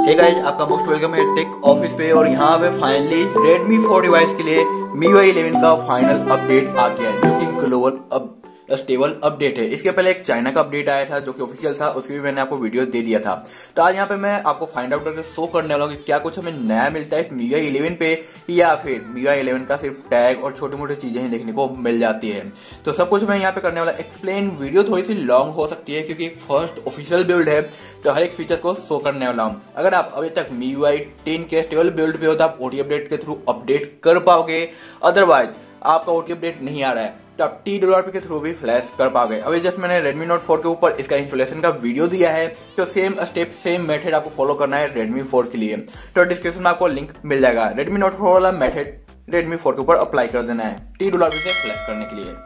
हे guys, आपका most welcome है tech office पे। और यहाँ पे फाइनली Redmi 4 डिवाइस के लिए MIUI 11 का फाइनल अपडेट आ गया है, जो कि ग्लोबल स्टेबल अपडेट है। इसके पहले एक चाइना का अपडेट आया था जो कि ऑफिशियल था, उसकी भी मैंने आपको वीडियो दे दिया था। तो आज यहाँ पे मैं आपको फाइंड आउट करके शो करने वाला हूँ कि क्या कुछ हमें नया मिलता है इस MIUI 11 पे, या फिर MIUI 11 का सिर्फ टैग और छोटी मोटी चीजें ही देखने को मिल जाती है। तो सब कुछ मैं यहाँ पे करने वाला एक्सप्लेन। वीडियो थोड़ी सी लॉन्ग हो सकती है क्योंकि एक फर्स्ट ऑफिशियल बिल्ड है, तो हर एक फीचर्स को शो करने वाला हूँ। अगर आप अभी तक MIUI 10 के स्टेबल बिल्ड पे हो तो आप OT अपडेट के थ्रू अपडेट कर पाओगे। अदरवाइज आपका OT अपडेट नहीं आ रहा है तो आप $10 के थ्रू भी फ्लैश कर पाओगे। अभी जस्ट मैंने Redmi Note 4 के ऊपर इसका इंस्टॉलेशन का वीडियो दिया है, तो सेम स्टेप सेम मेथड आपको फॉलो करना है Redmi 4 के लिए। तो डिस्क्रिप्शन में आपको लिंक मिल जाएगा। Redmi Note 4 वाला मेथड Redmi 4 के ऊपर अप्लाई कर देना है $10 से फ्लैश करने के लिए।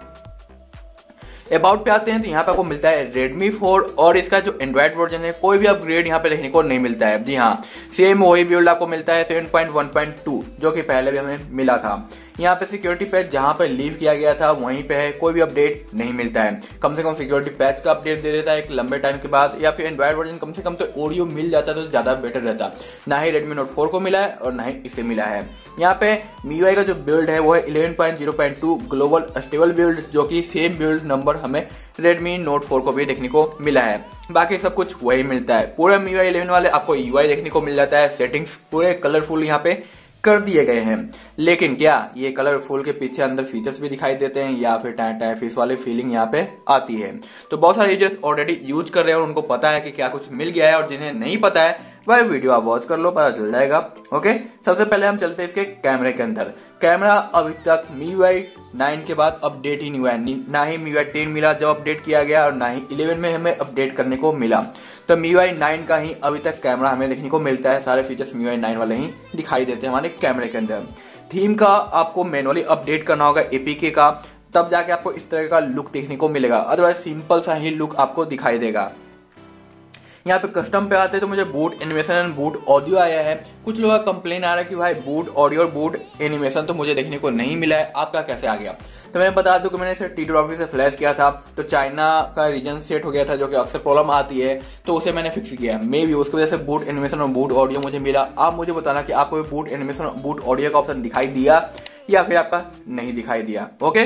अबाउट पे आते हैं तो यहाँ पे आपको मिलता है Redmi 4 और इसका जो एंड्रॉइड वर्जन है कोई भी अपग्रेड यहाँ पे देखने को नहीं मिलता है। जी हाँ, सेम वही बिल्ड आपको मिलता है 7.1.2 जो कि पहले भी हमें मिला था। यहाँ पे सिक्योरिटी पैच जहां पे लीव किया गया था वहीं पे है, कोई भी अपडेट नहीं मिलता है। कम से कम सिक्योरिटी पैच का अपडेट दे देता है एक लंबे टाइम के बाद, या फिर एंड्रॉइड वर्जन कम से कम तो ऑडियो मिल जाता तो ज्यादा बेटर रहता। ना ही Redmi Note 4 को मिला है और ना ही इसे मिला है। यहाँ पे MIUI का जो बिल्ड है वो है 11.0.2 ग्लोबल स्टेबल बिल्ड, जो कि सेम बिल्ड नंबर हमें Redmi Note 4 को भी देखने को मिला है। बाकी सब कुछ वही मिलता है। पूरे MIUI 11 वाले आपको UI देखने को मिल जाता है, सेटिंग्स पूरे कलरफुल यहाँ पे कर दिए गए हैं। लेकिन क्या ये कलरफुल के पीछे अंदर फीचर्स भी दिखाई देते हैं, या फिर टाइम फिश वाले फीलिंग यहाँ पे आती है? तो बहुत सारे यूजर्स ऑलरेडी यूज कर रहे हैं और उनको पता है कि क्या कुछ मिल गया है, और जिन्हें नहीं पता है वह वीडियो आप वॉच कर लो, पता चल जाएगा। ओके, सबसे पहले हम चलते हैं इसके कैमरे के अंदर। कैमरा अभी तक MIUI 9 के बाद अपडेट ही नहीं हुआ है। ना ही MIUI 10 मिला जब अपडेट किया गया, और ना ही 11 में हमें अपडेट करने को मिला। तो MIUI 9 का ही अभी तक कैमरा हमें देखने को मिलता है। सारे फीचर्स MIUI 9 वाले ही दिखाई देते हैं हमारे कैमरे के अंदर। थीम का आपको मैनुअली अपडेट करना होगा APK का, तब जाके आपको इस तरह का लुक देखने को मिलेगा। अदरवाइज सिंपल सा ही लुक आपको दिखाई देगा। यहाँ पे कस्टम पे आते हैं तो मुझे boot animation and boot audio आया है। कुछ लोगों का कंप्लेन आ रहा है कि भाई बूट ऑडियो और बूट एनिमेशन तो मुझे देखने को नहीं मिला है, आपका कैसे आ गया? तो मैं बता दूं कि मैंने इसे $10 से फ्लैश किया था, तो चाइना का रीजन सेट हो गया था, जो कि अक्सर प्रॉब्लम आती है, तो उसे मैंने फिक्स किया। मे भी उसकी वजह से बूट एनिमेशन और बूट ऑडियो मुझे मिला। आप मुझे बताना कि आपको बूट एनिमेशन और बूट ऑडियो का ऑप्शन दिखाई दिया या फिर आपका नहीं दिखाई दिया। ओके,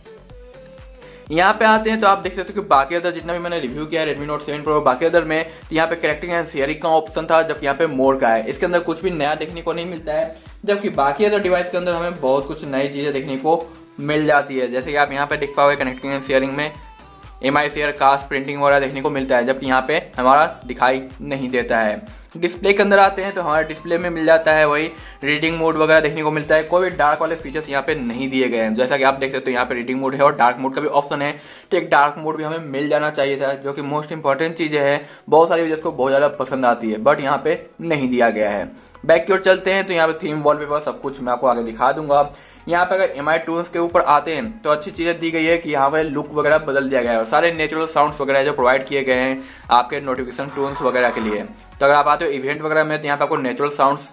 यहाँ पे आते हैं तो आप देख सकते हो कि बाकी अदर जितना भी मैंने रिव्यू किया है Redmi Note 7 Pro बाकी अदर में, तो यहाँ पे करेक्टिंग एंड शेयरिंग का ऑप्शन था, जबकि यहाँ पे मोर का है। इसके अंदर कुछ भी नया देखने को नहीं मिलता है, जबकि बाकी अदर डिवाइस के अंदर हमें बहुत कुछ नई चीजें देखने को मिल जाती है। जैसे कि आप यहाँ पे देख पाओगे कनेक्टिंग एंड शेयरिंग में MI शेयर, कास्ट, प्रिंटिंग वगैरह देखने को मिलता है, जबकि यहाँ पे हमारा दिखाई नहीं देता है। डिस्प्ले के अंदर आते हैं तो हमारे डिस्प्ले में मिल जाता है वही रीडिंग मोड वगैरह देखने को मिलता है। कोई भी डार्क वाले फीचर्स यहाँ पे नहीं दिए गए हैं। जैसा कि आप देख सकते हो यहाँ पे रीडिंग मोड है और डार्क मोड का भी ऑप्शन है, तो एक डार्क मोड भी हमें मिल जाना चाहिए था, जो कि मोस्ट इंपॉर्टेंट चीजें है। बहुत सारी यूजर्स को बहुत ज्यादा पसंद आती है, बट यहाँ पे नहीं दिया गया है। बैक की ओर चलते हैं तो यहाँ पे थीम, वॉलपेपर सब कुछ मैं आपको आगे दिखा दूंगा। यहाँ पे अगर MI टूल्स के ऊपर आते हैं तो अच्छी चीजें दी गई है कि यहाँ पे लुक वगैरह बदल दिया गया है, और सारे नेचुरल साउंड्स वगैरह जो प्रोवाइड किए गए हैं आपके नोटिफिकेशन टूल्स वगैरह के लिए। तो अगर आप आते हो इवेंट वगैरह में तो यहाँ पे आपको नेचुरल साउंड्स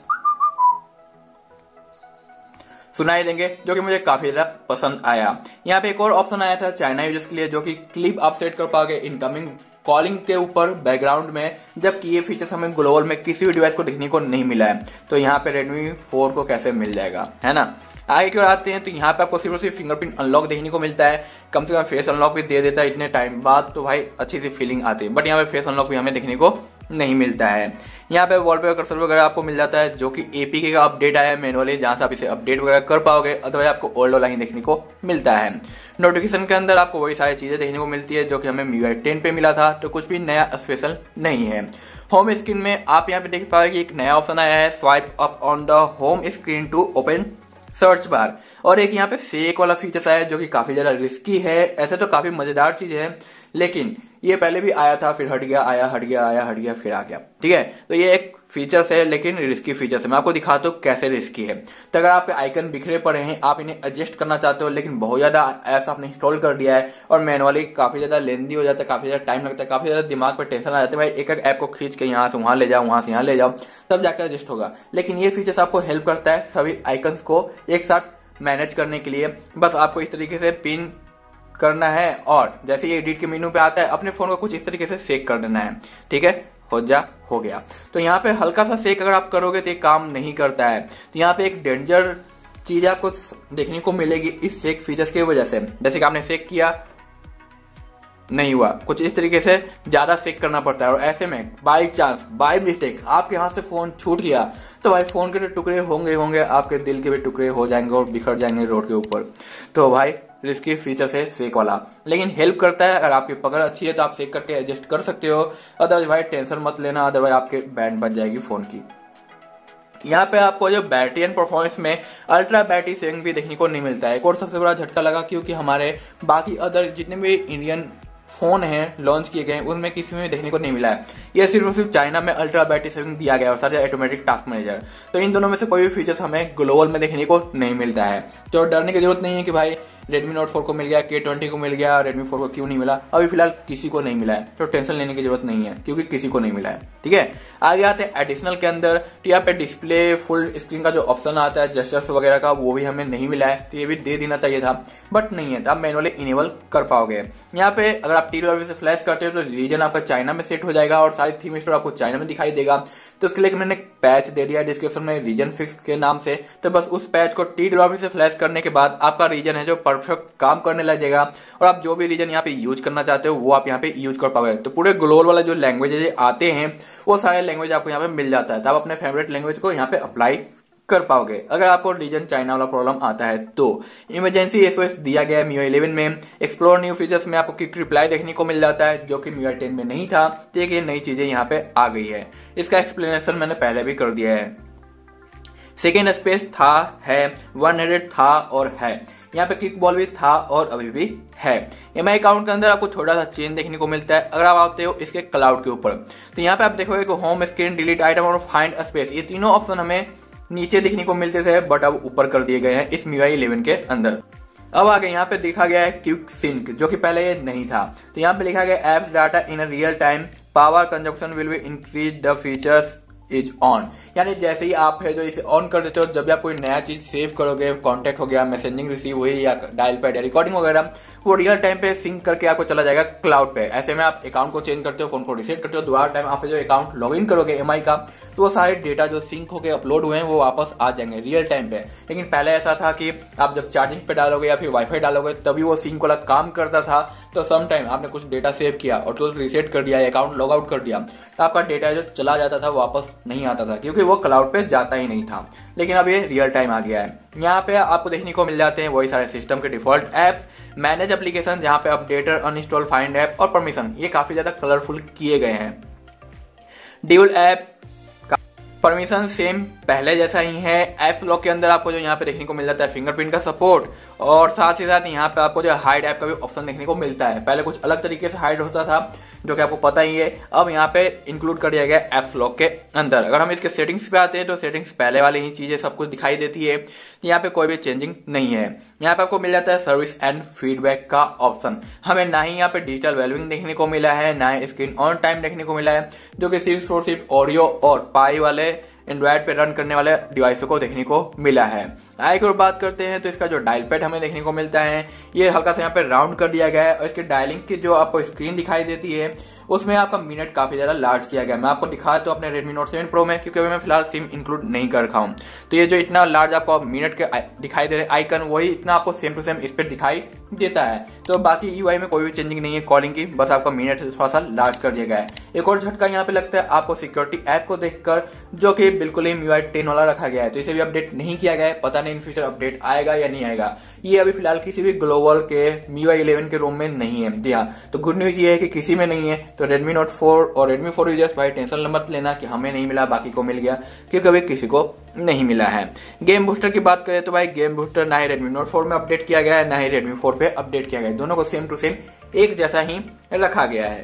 सुनाई देंगे, जो कि मुझे काफी ज्यादा पसंद आया। यहाँ पे एक और ऑप्शन आया था चाइना यूजर्स के लिए, जो कि क्लिप आप सेट कर पाओगे इनकमिंग कॉलिंग के ऊपर बैकग्राउंड में, जबकि ये फीचर्स हमें ग्लोबल में किसी भी डिवाइस को देखने को नहीं मिला है। तो यहाँ पे Redmi 4 को कैसे मिल जाएगा, है ना? आगे की ओर आते हैं तो यहाँ पे आपको सिर्फ और सिर्फ फिंगरप्रिंट अनलॉक देखने को मिलता है। कम से कम फेस अनलॉक भी दे देता है इतने टाइम बाद, तो भाई अच्छी सी फीलिंग आती है। बट यहाँ पे फेस अनलॉक भी हमें देखने को नहीं मिलता है। यहाँ पे वॉलपेपर कर्सर वगैरह आपको मिल जाता है, जो कि APK का अपडेट आया है मैनुअली, जहां से आप इसे अपडेट वगैरह कर पाओगे। अदरवाइज आपको ओल्ड वाला ही देखने को मिलता है। नोटिफिकेशन के अंदर आपको वही सारी चीजें देखने को मिलती है जो कि हमें MIUI 10 पे मिला था, तो कुछ भी नया स्पेशल नहीं है। होम स्क्रीन में आप यहाँ पे देख पाओगे कि एक नया ऑप्शन आया है, swipe up on the home screen to open search bar, और एक यहाँ पे फेक वाला फीचर्स आया है जो कि काफी ज्यादा रिस्की है। ऐसे तो काफी मजेदार चीज है, लेकिन ये पहले भी आया था, फिर हट गया, आया, हट गया, आया, हट गया, फिर आ गया। ठीक है, तो ये एक फीचर्स है, लेकिन रिस्की फीचर्स है। मैं आपको दिखाता हूँ कैसे रिस्की है। तो अगर आपके आइकन बिखरे पड़े हैं, आप इन्हें एडजस्ट करना चाहते हो, लेकिन बहुत ज्यादा एप्स आपने इंस्टॉल कर दिया है और मैनुअली काफी ज्यादा लेंदी हो जाता है, काफी ज्यादा टाइम लगता है, काफी ज्यादा दिमाग पर टेंशन आ जाता है, भाई एक एक ऐप को खींच के यहाँ से वहां ले जाओ, वहां से यहाँ ले जाओ, तब जाकर एडजस्ट होगा। लेकिन ये फीचर्स आपको हेल्प करता है सभी आइकन्स को एक साथ मैनेज करने के लिए। बस आपको इस तरीके से पिन करना है, और जैसे ये एडिट के मेनू पे आता है अपने फोन को कुछ इस तरीके से सेक कर देना है। ठीक है, हो गया। तो यहाँ पे हल्का सा सेक अगर आप करोगे तो ये काम नहीं करता है। तो यहाँ पे एक डेंजर चीज आपको देखने को मिलेगी इस सेक फीचर्स की वजह से। जैसे कि आपने सेक किया, नहीं हुआ, कुछ इस तरीके से ज्यादा सेक करना पड़ता है। और ऐसे में बाई चांस, बाई मिस्टेक आपके हाथ से फोन छूट गया तो भाई फोन के तो टुकड़े होंगे, आपके दिल के भी टुकड़े हो जाएंगे और बिखर जाएंगे रोड के ऊपर। तो भाई रिस्की फीचर है सेक वाला, लेकिन हेल्प करता है। अगर आपकी पकड़ अच्छी है तो आप सेक करके एडजस्ट कर सकते हो। अदरवाइज भाई टेंशन मत लेना, अदरवाइज आपके बैंड बच जाएगी फोन की। यहाँ पे आपको जो बैटरी एंड परफॉर्मेंस में अल्ट्रा बैटरी सेविंग भी देखने को नहीं मिलता है। एक और सबसे बड़ा झटका लगा, क्योंकि हमारे बाकी अदर जितने भी इंडियन फोन हैं लॉन्च किए गए उनमें किसी में भी देखने को नहीं मिला है। यह सिर्फ और सिर्फ चाइना में अल्ट्रा बैटरी सेविंग दिया गया और साथ ही ऑटोमेटिक टास्क मैनेजर। तो इन दोनों में से कोई भी फीचर्स हमें ग्लोबल में देखने को नहीं मिलता है। तो डरने की जरूरत नहीं है कि भाई Redmi Note 4 को मिल गया, K20 को मिल गया, Redmi 4 को क्यों नहीं मिला। अभी फिलहाल किसी को नहीं मिला है, तो टेंशन लेने की जरूरत नहीं है, क्योंकि किसी को नहीं मिला है। ठीक है, आगे आते हैं एडिशनल के अंदर। तो यहाँ पे डिस्प्ले फुल स्क्रीन का जो ऑप्शन आता है जेस्चर्स वगैरह का, वो भी हमें नहीं मिला है। तो ये भी दे देना चाहिए था, बट नहीं है, तो आप मैनुअली इनेबल कर पाओगे। यहाँ पे अगर आप टी से फ्लैश करते हो तो रीजन आपका चाइना में सेट हो जाएगा और सारी थीम स्टोर आपको चाइना में दिखाई देगा। तो उसके लिए मैंने पैच दे दिया डिस्क्रिप्शन में रीजन फिक्स के नाम से। तो बस उस पैच को टी से फ्लैश करने के बाद आपका रीजन है जो परफेक्ट काम करने लगेगा और आप जो भी रीजन यहाँ पे यूज करना चाहते हो वो आप यहाँ पे यूज कर पाओगे। तो पूरे ग्लोबल वाला जो लैंग्वेज आते हैं वो सारे लैंग्वेज आपको यहाँ पे मिल जाता है। तो आप अपने फेवरेट लैंग्वेज को यहाँ पे अप्लाई कर पाओगे। अगर आपको रीजन चाइना वाला प्रॉब्लम आता है तो इमरजेंसी SOS दिया गया है MIUI 11 में। एक्सप्लोर न्यू फीचर्स में आपको क्विक रिप्लाई देखने को मिल जाता है, जो कि MIUI 10 में नहीं था। तो ये नई चीजें यहाँ पे आ गई है। इसका एक्सप्लेनेशन मैंने पहले भी कर दिया है। सेकेंड स्पेस था, है, 100 था और है। यहाँ पे किक बॉल भी था और अभी भी है। MI अकाउंट के अंदर आपको छोटा सा चेंज देखने को मिलता है अगर आप आते हो इसके क्लाउड के ऊपर। तो यहाँ पे आप देखोगे कि होम स्क्रीन, डिलीट आइटम और फाइंड स्पेस, ये तीनों ऑप्शन हमें नीचे दिखने को मिलते थे, बट अब ऊपर कर दिए गए हैं इस MIUI 11 के अंदर। अब आगे यहाँ पे देखा गया है क्विक सिंक, जो कि पहले ये नहीं था। तो यहाँ पे लिखा गया apps data in real time, power consumption will be increase, the features is on. यानी जैसे ही आप है जो इसे ऑन कर देते हो, जब भी आप कोई नया चीज सेव करोगे, कॉन्टेक्ट हो गया, मैसेजिंग रिसीव हुई या डायल पैड या रिकॉर्डिंग वगैरह, वो रियल टाइम पे सिंक करके आपको चला जाएगा क्लाउड पे। ऐसे में आप अकाउंट को चेंज करते हो, फोन को रिसेट करते हो, दोबारा टाइम आप जो अकाउंट लॉग इन करोगे MI का, तो वो सारे डेटा जो सिंक होकर अपलोड हुए हैं वो वापस आ जाएंगे रियल टाइम पे। लेकिन पहले ऐसा था कि आप जब चार्जिंग पे डालोगे या फिर वाईफाई डालोगे तभी वो सिंक वाला काम करता था। तो सम टाइम आपने कुछ डेटा सेव किया और तो रिसेट कर दिया, अकाउंट लॉग आउट कर दिया, तो आपका डेटा जो चला जाता था वापस नहीं आता था, क्योंकि वो क्लाउड पे जाता ही नहीं था। लेकिन अब ये रियल टाइम आ गया है। यहाँ पे आपको देखने को मिल जाते हैं वही सारे सिस्टम के डिफॉल्ट ऐप, मैनेज एप्लीकेशन, जहाँ पे अपडेटर, अनइंस्टॉल, फाइंड ऐप और परमिशन, ये काफी ज्यादा कलरफुल किए गए हैं। ड्यूल ऐप परमिशन सेम पहले जैसा ही है। ऐप लॉक के अंदर आपको जो यहाँ पे देखने को मिल जाता है फिंगरप्रिंट का सपोर्ट, और साथ ही साथ यहाँ पे आपको जो हाइड ऐप का भी ऑप्शन देखने को मिलता है। पहले कुछ अलग तरीके से हाइड होता था, जो कि आपको पता ही है। अब यहाँ पे इंक्लूड कर दिया गया ऐप लॉक के अंदर। अगर हम इसके सेटिंग्स पे आते हैं तो सेटिंग्स पहले वाली ही चीजें सब कुछ दिखाई देती है। यहाँ पे कोई भी चेंजिंग नहीं है। यहाँ पे आपको मिल जाता है सर्विस एंड फीडबैक का ऑप्शन। हमें ना ही यहाँ पे डिजिटल वेलबिंग देखने को मिला है, ना ही स्क्रीन ऑन टाइम देखने को मिला है, जो कि सिर्फ और सिर्फ ऑडियो और पाई वाले एंड्रॉइड पे रन करने वाले डिवाइसों को देखने को मिला है। आगे और बात करते हैं तो इसका जो डायल पैड हमें देखने को मिलता है, ये हल्का सा यहाँ पे राउंड कर दिया गया है और इसके डायलिंग की जो आपको स्क्रीन दिखाई देती है उसमें आपका मिनट काफी ज्यादा लार्ज किया गया। मैं आपको दिखाया तो अपने Redmi Note 7 Pro में, क्योंकि अभी मैं फिलहाल सिम इंक्लूड नहीं कर रखा हूं। तो ये जो इतना लार्ज आपको मिनट के दिखाई दे रहे आइकन, वही इतना आपको सेम टू सेम इस पर दिखाई देता है। तो बाकी UI में कोई भी चेंजिंग नहीं है कॉलिंग की, बस आपका मिनट थोड़ा सा लार्ज कर दिया गया है। एक और झटका यहाँ पे लगता है आपको सिक्योरिटी ऐप को देखकर, जो कि बिल्कुल ही MIUI 10 वाला रखा गया है। तो इसे भी अपडेट नहीं किया गया है, पता नहीं इन फ्यूचर अपडेट आएगा या नहीं आएगा। ये अभी फिलहाल किसी भी ग्लोबल के MIUI 11 के रोम में नहीं है। जी हाँ, तो गुड न्यूज ये है कि किसी में नहीं है। तो Redmi Note 4 और Redmi 4 यूजर्स भाई टेंशन मत लेना कि हमें नहीं मिला बाकी को मिल गया, क्योंकि अभी किसी को नहीं मिला है। गेम बूस्टर की बात करें तो भाई गेम बूस्टर ना ही Redmi Note 4 में अपडेट किया गया है, ना ही Redmi 4 पे अपडेट किया गया है। दोनों को सेम टू सेम एक जैसा ही रखा गया है।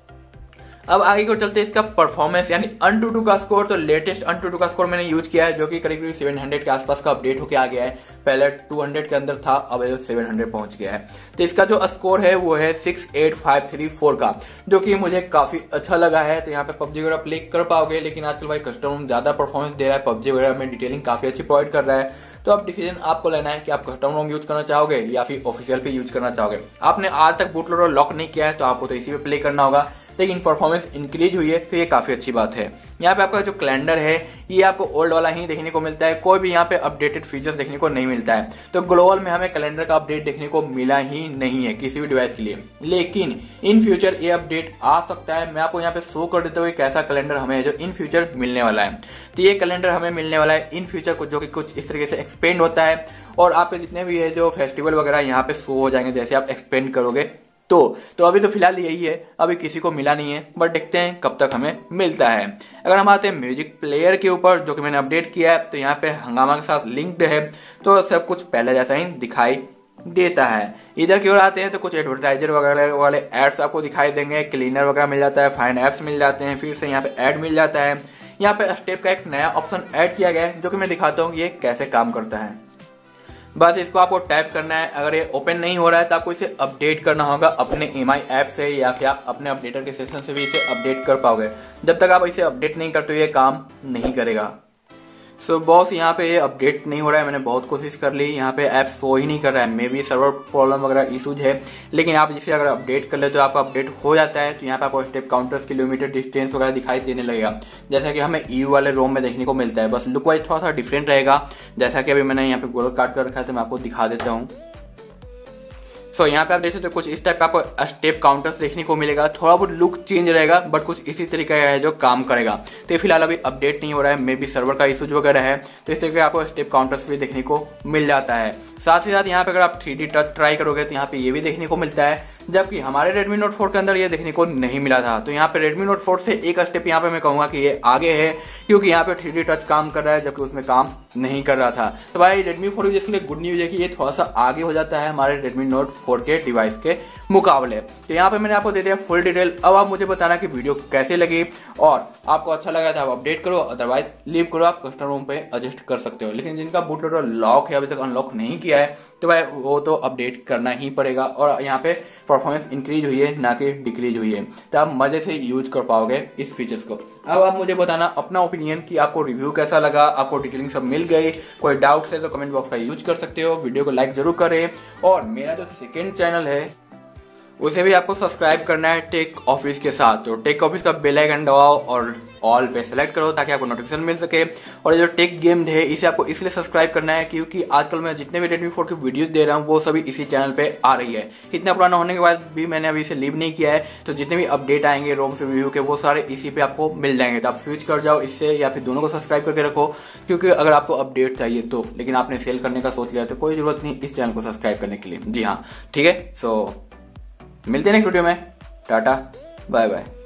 अब आगे को चलते हैं इसका परफॉर्मेंस यानी AnTuTu का स्कोर। तो लेटेस्ट AnTuTu का स्कोर मैंने यूज किया है, जो कि करीब 700 के आसपास का अपडेट होके आ गया है। पहले 200 के अंदर था, अब 700 पहुंच गया है। तो इसका जो स्कोर है वो है 68534 का, जो कि मुझे काफी अच्छा लगा है। तो यहाँ पे PUBG वगैरह प्ले कर पाओगे, लेकिन आजकल भाई कस्टम ज्यादा परफॉर्मेंस दे रहा है, PUBG वगैरह में डिटेलिंग काफी अच्छी प्रोवाइड कर रहा है। तो अब डिसीजन आपको लेना है कि आप कस्टम रोम यूज करना चाहोगे या फिर ऑफिशियल पे यूज करना चाहोगे। आपने आज तक बूट लोडर लॉक नहीं किया है तो आपको तो इसी पे प्ले करना होगा। लेकिन परफॉर्मेंस इंक्रीज हुई है, तो ये काफी अच्छी बात है। यहाँ पे आपका जो कैलेंडर है ये आपको ओल्ड वाला ही देखने को मिलता है, कोई भी यहाँ पे अपडेटेड फीचर्स देखने को नहीं मिलता है। तो ग्लोबल में हमें कैलेंडर का अपडेट देखने को मिला ही नहीं है किसी भी डिवाइस के लिए, लेकिन इन फ्यूचर ये अपडेट आ सकता है। मैं आपको यहाँ पे शो कर देता हूँ कैसा कैलेंडर हमें जो इन फ्यूचर मिलने वाला है। तो ये कैलेंडर हमें मिलने वाला है इन फ्यूचर को, जो कि कुछ इस तरीके से एक्सपेंड होता है और आपके जितने भी है जो फेस्टिवल वगैरह यहाँ पे शो हो जाएंगे जैसे आप एक्सपेंड करोगे। तो अभी तो फिलहाल यही है, अभी किसी को मिला नहीं है, बट देखते हैं कब तक हमें मिलता है। अगर हम आते हैं म्यूजिक प्लेयर के ऊपर जो कि मैंने अपडेट किया है, तो यहाँ पे हंगामा के साथ लिंक्ड है, तो सब कुछ पहले जैसा ही दिखाई देता है। इधर की ओर आते हैं तो कुछ एडवर्टाइजर वगैरह वाले एड्स आपको दिखाई देंगे, क्लीनर वगैरह मिल जाता है, फाइन एप्स मिल जाते हैं, फिर से यहाँ पे एड मिल जाता है। यहाँ पे स्टेप का एक नया ऑप्शन ऐड किया गया है जो कि मैं दिखाता हूँ ये कैसे काम करता है। बस इसको आपको टैप करना है। अगर ये ओपन नहीं हो रहा है तो आपको इसे अपडेट करना होगा अपने EMI ऐप से, या फिर आप अपने अपडेटर के सेक्शन से भी इसे अपडेट कर पाओगे। जब तक आप इसे अपडेट नहीं करते ये काम नहीं करेगा। सो बॉस यहाँ पे ये अपडेट नहीं हो रहा है, मैंने बहुत कोशिश कर ली, यहाँ पे ऐप शो ही नहीं कर रहा है। मे बी सर्वर प्रॉब्लम वगैरह इशूज है, लेकिन आप इसे अगर अपडेट कर ले तो आपका अपडेट हो जाता है। तो यहाँ पे आपको स्टेप काउंटर्स, किलोमीटर डिस्टेंस वगैरह दिखाई देने लगेगा, जैसा कि हमें EU वाले रोम में देखने को मिलता है। बस लुक वाइज थोड़ा सा डिफरेंट रहेगा, जैसा कि अभी मैंने यहाँ पे गोल काट कर रखा है, तो मैं आपको दिखा देता हूँ। सो यहाँ पे आप देख सकते हो कुछ इस टाइप का आपको स्टेप काउंटर्स देखने को मिलेगा। थोड़ा बहुत लुक चेंज रहेगा, बट कुछ इसी तरीके का है जो काम करेगा। तो फिलहाल अभी अपडेट नहीं हो रहा है, मे बी सर्वर का इशूज वगैरह है, तो इस तरीके का आपको स्टेप काउंटर्स भी देखने को मिल जाता है। साथ ही साथ यहाँ पे अगर आप 3D टच ट्राई करोगे तो यहाँ पे ये भी देखने को मिलता है, जबकि हमारे Redmi Note 4 के अंदर ये देखने को नहीं मिला था। तो यहाँ पे Redmi Note 4 से एक स्टेप यहाँ पे मैं कहूंगा कि ये आगे है, क्योंकि यहाँ पे 3D टच काम कर रहा है जबकि उसमें काम नहीं कर रहा था। तो भाई Redmi 4 जिसके लिए गुड न्यूज है कि ये थोड़ा सा आगे हो जाता है हमारे Redmi Note 4 के डिवाइस के मुकाबले। तो यहाँ पे मैंने आपको दे दिया फुल डिटेल। अब आप मुझे बताना कि वीडियो कैसे लगी, और आपको अच्छा लगा था आप अपडेट करो, अदरवाइज लीव करो, आप कस्टमर रूम पे एडजस्ट कर सकते हो। लेकिन जिनका बूट लोडर लॉक है, अभी तक अनलॉक नहीं किया है, तो भाई वो तो अपडेट करना ही पड़ेगा। और यहाँ पे परफॉर्मेंस इंक्रीज हुई है, ना कि डिक्रीज हुई है, तो आप मजे से यूज कर पाओगे इस फीचर्स को। अब आप मुझे बताना अपना ओपिनियन कि आपको रिव्यू कैसा लगा, आपको डिटेलिंग सब मिल गई। कोई डाउट है तो कमेंट बॉक्स का यूज कर सकते हो। वीडियो को लाइक जरूर करें, और मेरा जो सेकेंड चैनल है उसे भी आपको सब्सक्राइब करना है टेक ऑफिस के साथ। तो टेक ऑफिस का बेल आइकन दबाओ और ऑल पे सेलेक्ट करो ताकि आपको नोटिफिकेशन मिल सके। और जो टेक गेम है इसे आपको इसलिए सब्सक्राइब करना है क्योंकि आजकल मैं जितने भी Redmi 4 की वीडियोस दे रहा हूँ वो सभी इसी चैनल पे आ रही है। इतना पुराना होने के बाद भी मैंने अभी इसे लीव नहीं किया है, तो जितने भी अपडेट आएंगे रोम से रिव्यू के वो सारे इसी पे आपको मिल जाएंगे। तो आप स्विच कर जाओ इससे, या फिर दोनों को सब्सक्राइब करके रखो, क्योंकि अगर आपको अपडेट चाहिए तो, लेकिन आपने सेल करने का सोच लिया तो कोई जरूरत नहीं इस चैनल को सब्सक्राइब करने के लिए। जी हाँ, ठीक है। सो मिलते हैं नेक्स्ट वीडियो में। Tata, bye bye.